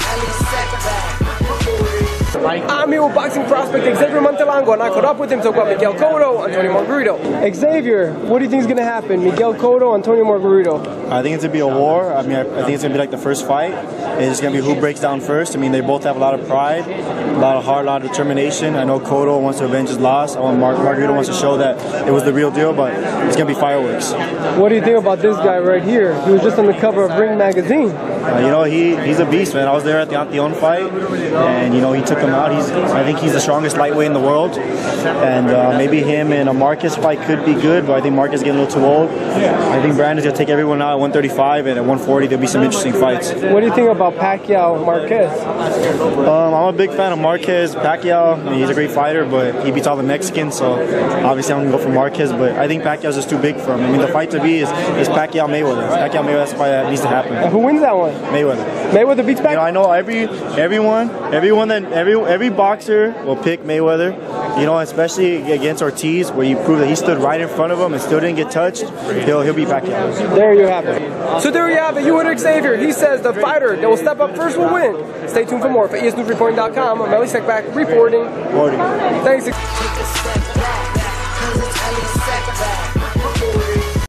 I'm here with boxing prospect Xavier Montelango, and I caught up with him to talk about Miguel Cotto, Antonio Margarito. Xavier, what do you think is going to happen? Miguel Cotto, Antonio Margarito? I think it's going to be a war. I think it's going to be like the first fight. It's going to be who breaks down first. I mean, they both have a lot of pride, a lot of heart, a lot of determination. I know Cotto wants to avenge his loss. I want Margarito wants to show that it was the real deal, but it's going to be fireworks. What do you think about this guy right here? He was just on the cover of Ring Magazine. You know, he's a beast, man. I was there at the Antion fight, and you know, he took him out. I think he's the strongest lightweight in the world, and maybe him and a Marquez fight could be good, but I think Marquez is getting a little too old. I think Brandon's gonna take everyone out at 135, and at 140 there'll be some interesting fights. What do you think about Pacquiao Marquez? I'm a big fan of Marquez. Pacquiao, I mean, he's a great fighter, but he beats all the Mexicans, so obviously I'm gonna go for Marquez. But I think Pacquiao's just too big for him. I mean, the fight to be is Pacquiao Mayweather. Pacquiao Mayweather, that's the fight that needs to happen. Who wins that one? Mayweather. Mayweather beats Pacquiao. You know, I know every boxer will pick Mayweather. You know, especially against Ortiz, where you prove that he stood right in front of him and still didn't get touched. He'll beat Pacquiao. There you have it. So there you have it. You heard Xavier. He says the fighter that will step up first will win. Stay tuned for more. For ESNewsReporting.com, I'm Ellie Sekback reporting. Thanks.